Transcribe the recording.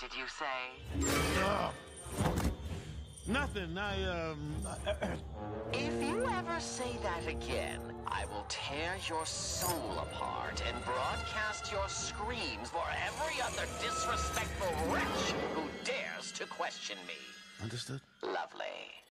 did you say? Nothing. If you ever say that again, I will tear your soul apart and broadcast your screams for every other disrespectful wretch who dares to question me. Understood? Lovely.